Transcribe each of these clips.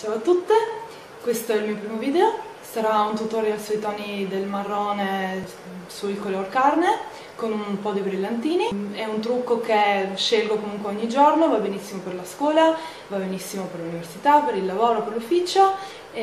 Ciao a tutte, questo è il mio primo video, sarà un tutorial sui toni del marrone sul color carne con un po' di brillantini. È un trucco che scelgo comunque ogni giorno, va benissimo per la scuola, va benissimo per l'università, per il lavoro, per l'ufficio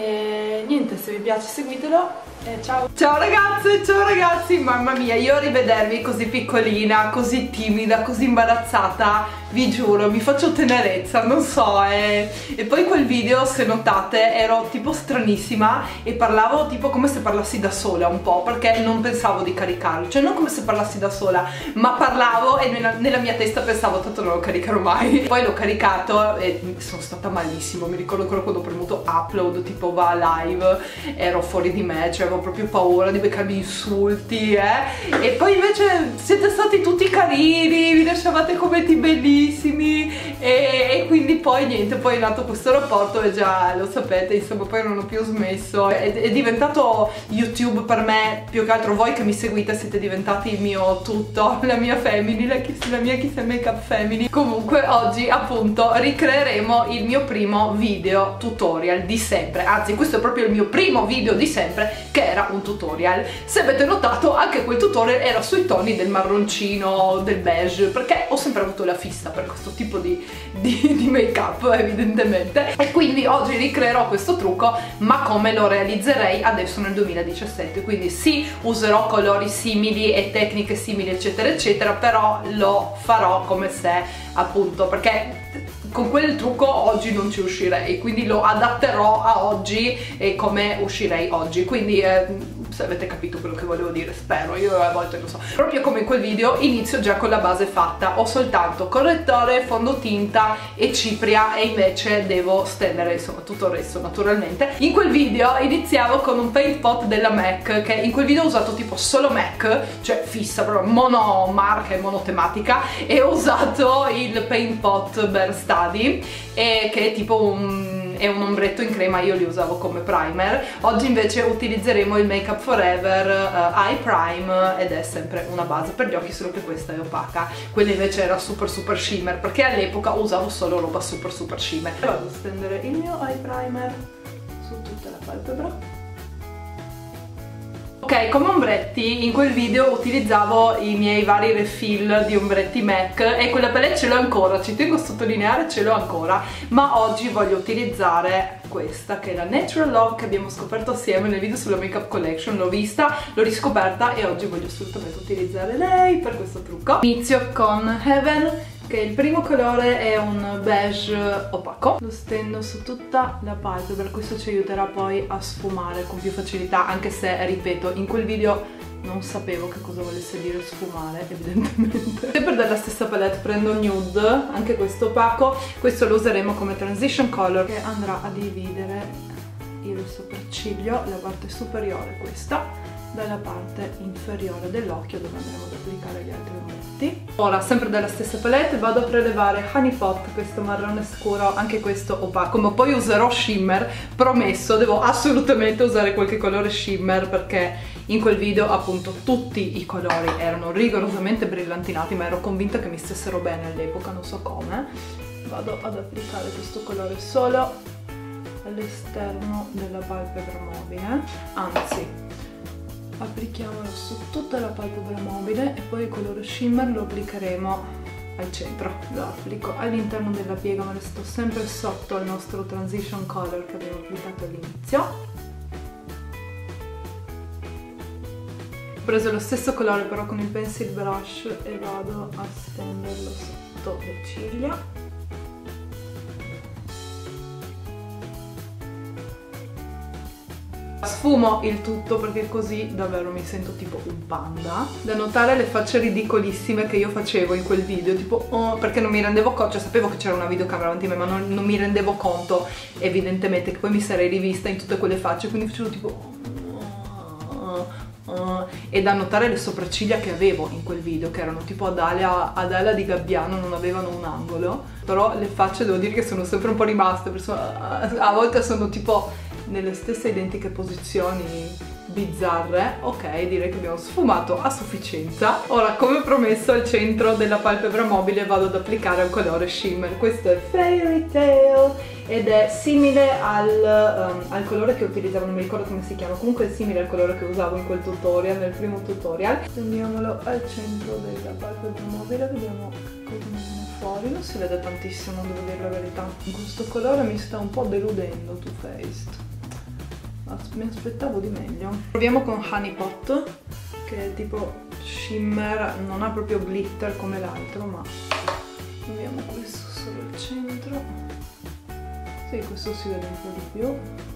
e niente, se vi piace seguitelo e ciao! Ciao ragazzi, mamma mia, io a rivedermi così piccolina, così timida, così imbarazzata, vi giuro, mi faccio tenerezza, non so, e poi quel video, se notate, ero tipo stranissima e parlavo tipo come se parlassi da sola un po', perché non pensavo di caricarlo, cioè non come se parlassi da sola, ma parlavo e nella mia testa pensavo tanto non lo caricherò mai. Poi l'ho caricato e sono stata malissimo, mi ricordo ancora quando ho premuto upload, tipo va live, ero fuori di me, cioè avevo proprio paura di beccarmi insulti, e poi invece siete stati tutti carini, vi lasciavate commenti bellissimi e quindi poi niente, poi è nato questo rapporto e già lo sapete, insomma, poi non ho più smesso, è diventato YouTube per me, più che altro voi che mi seguite siete diventati il mio tutto, la mia family, la mia Kiss and Makeup family. Comunque oggi appunto ricreeremo il mio primo video tutorial di sempre, anzi questo è proprio il mio primo video di sempre che era un tutorial. Se avete notato, anche quel tutorial era sui toni del marroncino, del beige, perché ho sempre avuto la fissa per questo tipo di make up evidentemente, e quindi oggi ricreerò questo trucco, ma come lo realizzerei adesso nel 2017, quindi sì, userò colori simili e tecniche simili eccetera eccetera, però lo farò come se appunto, perché con quel trucco oggi non ci uscirei, quindi lo adatterò a oggi e come uscirei oggi, quindi se avete capito quello che volevo dire, spero, io a volte lo so. Proprio come in quel video inizio già con la base fatta, ho soltanto correttore, fondotinta e cipria e invece devo stendere insomma tutto il resto naturalmente. In quel video iniziavo con un paint pot della MAC, che in quel video ho usato tipo solo MAC, cioè fissa, proprio monomarca e monotematica, e ho usato il paint pot Bare Study, che è tipo è un ombretto in crema, io li usavo come primer. Oggi invece utilizzeremo il Make Up Forever Eye Prime ed è sempre una base per gli occhi, solo che questa è opaca, quella invece era super shimmer, perché all'epoca usavo solo roba super shimmer. Vado a stendere il mio eye primer su tutta la palpebra. Ok, come ombretti in quel video utilizzavo i miei vari refill di ombretti MAC e quella palette ce l'ho ancora, ci tengo a sottolineare, ce l'ho ancora, ma oggi voglio utilizzare questa che è la Natural Love che abbiamo scoperto assieme nel video sulla Makeup Collection. L'ho vista, l'ho riscoperta e oggi voglio assolutamente utilizzare lei per questo trucco. Inizio con Heaven, che il primo colore è un beige opaco, lo stendo su tutta la palpebra, questo ci aiuterà poi a sfumare con più facilità, anche se, ripeto, in quel video non sapevo che cosa volesse dire sfumare, evidentemente. Sempre dalla stessa palette prendo Nude, anche questo opaco, questo lo useremo come transition color, che andrà a dividere il sopracciglio, la parte superiore questa, dalla parte inferiore dell'occhio dove andremo ad applicare gli altri ombretti. Ora, sempre dalla stessa palette, vado a prelevare Honey Pot, questo marrone scuro, anche questo opaco, ma poi userò shimmer, promesso, devo assolutamente usare qualche colore shimmer, perché in quel video appunto tutti i colori erano rigorosamente brillantinati, ma ero convinta che mi stessero bene all'epoca, non so come. Vado ad applicare questo colore solo all'esterno della palpebra mobile, anzi applichiamolo su tutta la palpebra mobile e poi il colore shimmer lo applicheremo al centro, lo applico all'interno della piega, ma resto sempre sotto al nostro transition color che abbiamo applicato all'inizio. Ho preso lo stesso colore però con il pencil brush e vado a stenderlo sotto le ciglia. Sfumo il tutto perché così davvero mi sento tipo un panda. Da notare le facce ridicolissime che io facevo in quel video, tipo oh, perché non mi rendevo conto, cioè sapevo che c'era una videocamera davanti a me, ma non mi rendevo conto evidentemente che poi mi sarei rivista in tutte quelle facce, quindi facevo tipo e da notare le sopracciglia che avevo in quel video, che erano tipo ad ala di gabbiano, non avevano un angolo, però le facce devo dire che sono sempre un po' rimaste, a volte sono tipo nelle stesse identiche posizioni bizzarre. Ok, direi che abbiamo sfumato a sufficienza. Ora, come promesso, al centro della palpebra mobile vado ad applicare un colore shimmer. Questo è Fairy Tale ed è simile al colore che utilizzavo, non mi ricordo come si chiama, comunque è simile al colore che usavo in quel tutorial, nel primo tutorial. Stendiamolo al centro della palpebra mobile, vediamo cosa ne viene fuori. Non si vede tantissimo, devo dire la verità. Questo colore mi sta un po' deludendo, Too Faced. Mi aspettavo di meglio. Proviamo con Honey Pot, che è tipo shimmer, non ha proprio glitter come l'altro, ma proviamo questo solo al centro. Sì, questo si vede un po' di più.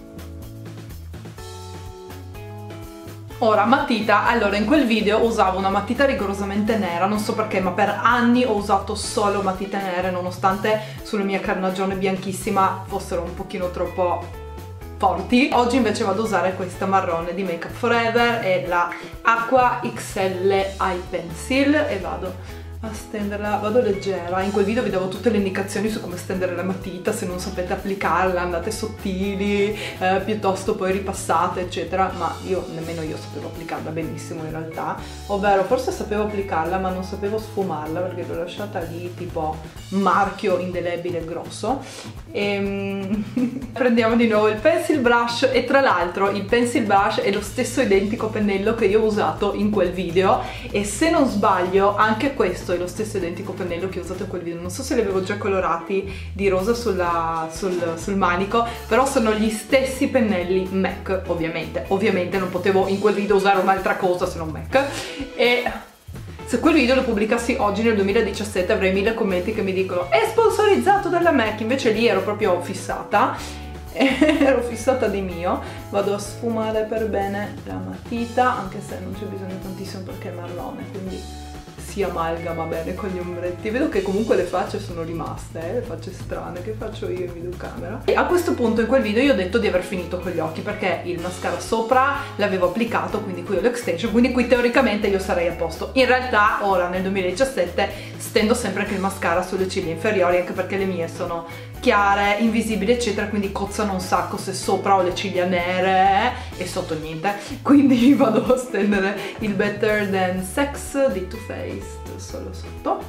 Ora, matita. Allora, in quel video usavo una matita rigorosamente nera, non so perché, ma per anni ho usato solo matite nere, nonostante sulla mia carnagione bianchissima fossero un pochino troppo forti. Oggi invece vado a usare questa marrone di Make Up Forever, è la Aqua XL Eye Pencil, e vado a stenderla, vado leggera. In quel video vi davo tutte le indicazioni su come stendere la matita, se non sapete applicarla andate sottili, piuttosto poi ripassate eccetera, ma nemmeno io sapevo applicarla benissimo in realtà, ovvero forse sapevo applicarla ma non sapevo sfumarla perché l'ho lasciata lì tipo marchio indelebile grosso. Prendiamo di nuovo il pencil brush, e tra l'altro il pencil brush è lo stesso identico pennello che io ho usato in quel video, e se non sbaglio anche questo è lo stesso identico pennello che ho usato in quel video. Non so se li avevo già colorati di rosa sul manico, però sono gli stessi pennelli MAC, ovviamente non potevo in quel video usare un'altra cosa se non MAC. E se quel video lo pubblicassi oggi nel 2017 avrei 1000 commenti che mi dicono è sponsorizzato dalla MAC, invece lì ero proprio fissata, ero fissata di mio. Vado a sfumare per bene la matita, anche se non c'è bisogno tantissimo perché è marrone, quindi si amalgama bene con gli ombretti. Vedo che comunque le facce sono rimaste, le facce strane che faccio io in videocamera. E a questo punto in quel video io ho detto di aver finito con gli occhi, perché il mascara sopra l'avevo applicato, quindi qui ho l'extension, quindi qui teoricamente io sarei a posto. In realtà ora nel 2017 stendo sempre anche il mascara sulle ciglia inferiori, anche perché le mie sono chiare, invisibili eccetera, quindi cozzano un sacco se sopra ho le ciglia nere e sotto niente, quindi vado a stendere il Better Than Sex di Too Faced solo sotto.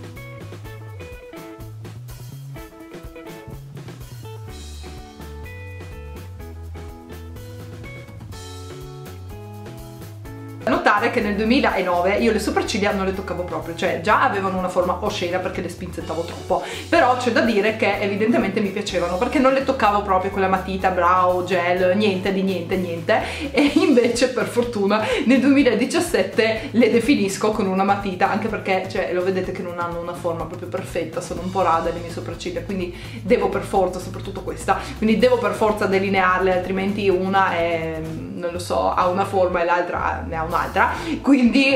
Notare che nel 2009 io le sopracciglia non le toccavo proprio, cioè già avevano una forma oscena perché le spinzettavo troppo, però c'è da dire che evidentemente mi piacevano perché non le toccavo proprio con la matita, brow, gel, niente di niente, e invece per fortuna nel 2017 le definisco con una matita, anche perché cioè, lo vedete che non hanno una forma proprio perfetta, sono un po' rade le mie sopracciglia, quindi devo per forza, soprattutto questa, quindi devo per forza delinearle, altrimenti una è, non lo so, ha una forma e l'altra ne ha un'altra. Quindi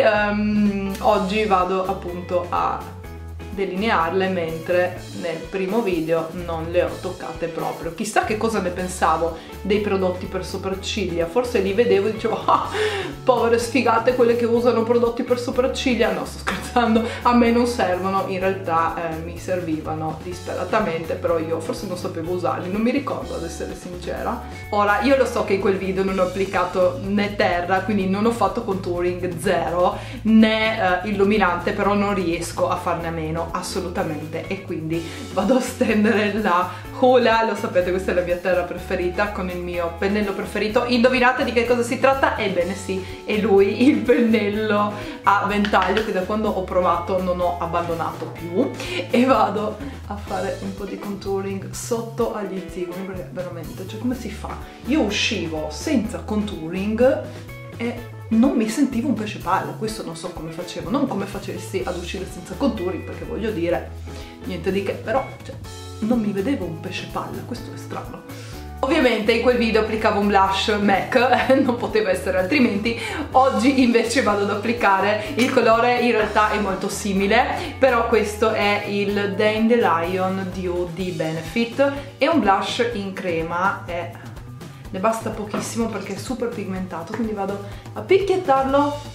oggi vado appunto a delinearle, mentre nel primo video non le ho toccate proprio. Chissà che cosa ne pensavo dei prodotti per sopracciglia, forse li vedevo e dicevo ah, povere sfigate quelle che usano prodotti per sopracciglia. No, sto scherzando, a me non servono, in realtà mi servivano disperatamente, però io forse non sapevo usarli, non mi ricordo ad essere sincera. Ora io lo so che in quel video non ho applicato né terra, quindi non ho fatto contouring zero né illuminante, però non riesco a farne a meno assolutamente, e quindi vado a stendere la Hoola, lo sapete, questa è la mia terra preferita, con il mio pennello preferito. Indovinate di che cosa si tratta? Ebbene sì, è lui, il pennello a ventaglio che da quando ho provato non ho abbandonato più, e vado a fare un po' di contouring sotto agli zigomi, perché veramente, cioè come si fa? Io uscivo senza contouring e non mi sentivo un pesce palla, questo non so come facevo, non come facessi ad uscire senza contouring, perché voglio dire, niente di che, però cioè, non mi vedevo un pesce palla, questo è strano. Ovviamente in quel video applicavo un blush MAC, non poteva essere altrimenti. Oggi invece vado ad applicare il colore, in realtà è molto simile, però questo è il Dandelion Dew di Benefit, è un blush in crema e ne basta pochissimo perché è super pigmentato, quindi vado a picchiettarlo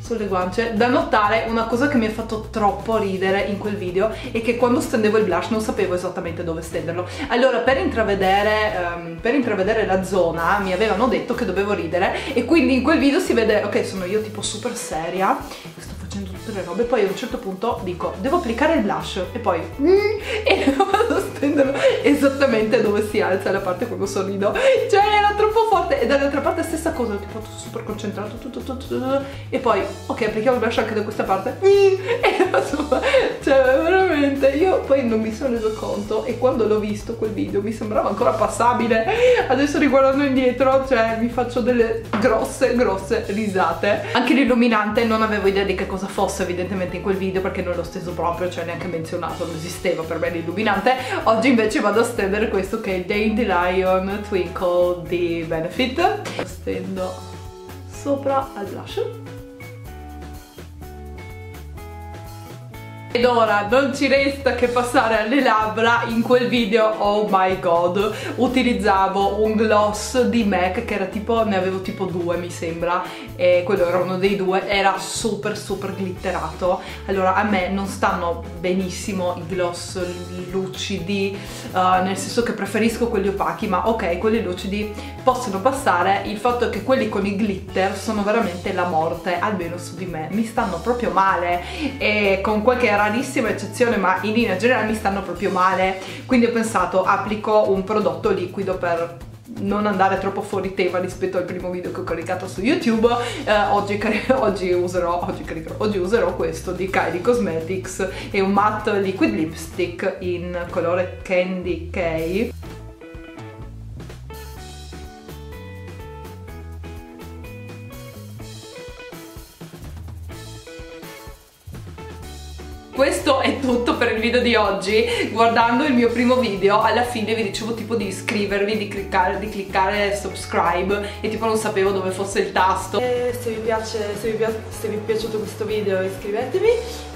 sulle guance. Da notare una cosa che mi ha fatto troppo ridere in quel video è che quando stendevo il blush non sapevo esattamente dove stenderlo. Allora per intravedere la zona mi avevano detto che dovevo ridere, e quindi in quel video si vede, ok, sono io tipo super seria, sto facendo tutte le robe, poi a un certo punto dico devo applicare il blush e poi e vado a stenderlo esattamente dove si alza la parte quando sorrido, cioè era troppo forte. E dall'altra parte stessa cosa, tipo super concentrato, e poi ok, applichiamo il blush anche da questa parte e insomma, cioè veramente io poi non mi sono reso conto, e quando l'ho visto quel video mi sembrava ancora passabile. Adesso riguardando indietro, cioè mi faccio delle grosse risate. Anche l'illuminante non avevo idea di che cosa fosse evidentemente in quel video, perché non l'ho steso proprio, cioè neanche menzionato, non esisteva per me l'illuminante. Oggi invece vado a stendere questo che è il Dandelion Twinkle di Benefit. Lo stendo sopra al blush. Ed ora non ci resta che passare alle labbra. In quel video, oh my god, utilizzavo un gloss di MAC che era tipo, ne avevo tipo 2 mi sembra, e quello era uno dei 2, era super glitterato. Allora a me non stanno benissimo i gloss lucidi, nel senso che preferisco quelli opachi, ma ok, quelli lucidi possono passare. Il fatto è che quelli con i glitter sono veramente la morte, almeno su di me, mi stanno proprio male, e con qualche rarissima eccezione, ma in linea generale mi stanno proprio male. Quindi ho pensato applico un prodotto liquido per non andare troppo fuori tema rispetto al primo video che ho caricato su YouTube. Oggi userò questo di Kylie Cosmetics, è un matte liquid lipstick in colore Candy K. Questo è tutto per il video di oggi. Guardando il mio primo video, alla fine vi dicevo tipo di iscrivervi, di cliccare subscribe, e tipo non sapevo dove fosse il tasto. E se vi è piaciuto questo video iscrivetevi.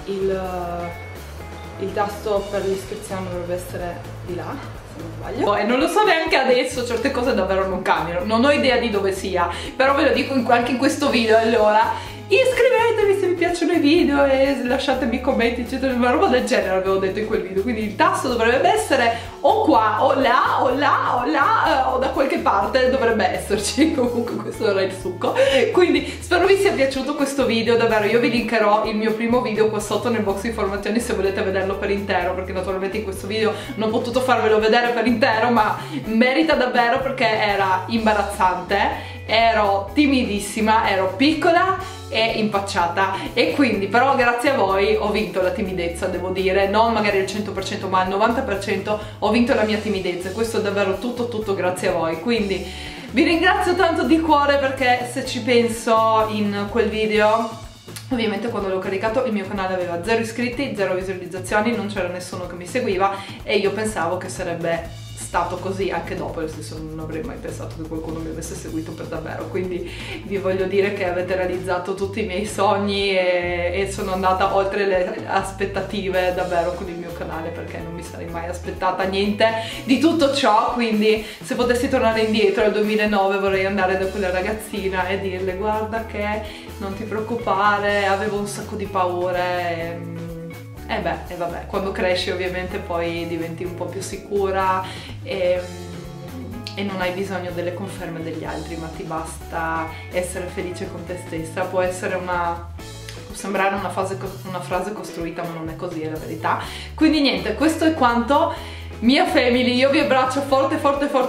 Il tasto per l'iscrizione dovrebbe essere di là, se non sbaglio. E non lo so neanche adesso, certe cose davvero non cambiano, non ho idea di dove sia, però ve lo dico anche in questo video. Allora iscrivetevi se vi piacciono i video e lasciatemi commenti eccetera, una roba del genere avevo detto in quel video. Quindi il tasto dovrebbe essere o qua o là o là o là o da qualche parte dovrebbe esserci. Comunque questo era il succo. Quindi spero vi sia piaciuto questo video, davvero. Io vi linkerò il mio primo video qua sotto nel box informazioni se volete vederlo per intero, perché naturalmente in questo video non ho potuto farvelo vedere per intero, ma merita davvero perché era imbarazzante, ero timidissima, ero piccola e impacciata, e quindi però grazie a voi ho vinto la timidezza, devo dire, non magari al 100% ma al 90% ho vinto la mia timidezza, e questo è davvero tutto grazie a voi. Quindi vi ringrazio tanto di cuore, perché se ci penso, in quel video ovviamente quando l'ho caricato il mio canale aveva 0 iscritti, 0 visualizzazioni, non c'era nessuno che mi seguiva, e io pensavo che sarebbe stato così anche dopo, nel senso non avrei mai pensato che qualcuno mi avesse seguito per davvero. Quindi vi voglio dire che avete realizzato tutti i miei sogni, e sono andata oltre le aspettative davvero con il mio canale, perché non mi sarei mai aspettata niente di tutto ciò. Quindi se potessi tornare indietro al 2009 vorrei andare da quella ragazzina e dirle guarda che non ti preoccupare, avevo un sacco di paure, e vabbè, quando cresci ovviamente poi diventi un po' più sicura e non hai bisogno delle conferme degli altri, ma ti basta essere felice con te stessa. Può sembrare una frase costruita, ma non è così, è la verità. Quindi niente, questo è quanto. Mia family, io vi abbraccio forte,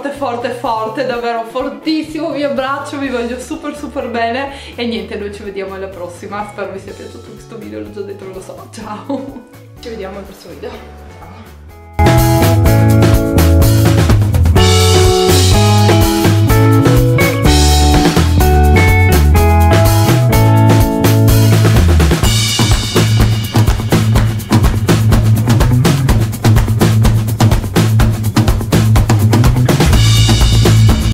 davvero fortissimo, vi abbraccio, vi voglio super bene, e niente, noi ci vediamo alla prossima. Spero vi sia piaciuto questo video, l'ho già detto, non lo so, ciao, ci vediamo al prossimo video.